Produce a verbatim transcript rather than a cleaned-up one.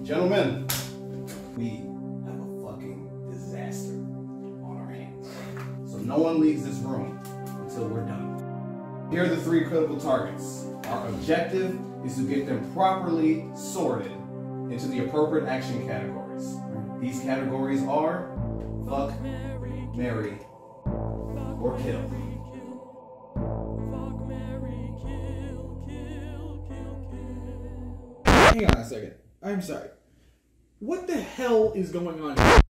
Gentlemen, we have a fucking disaster on our hands. So no one leaves this room until we're done. Here are the three critical targets. Our objective is to get them properly sorted into the appropriate action categories. These categories are fuck, marry, or kill. Hang on a second. I'm sorry. What the hell is going on here?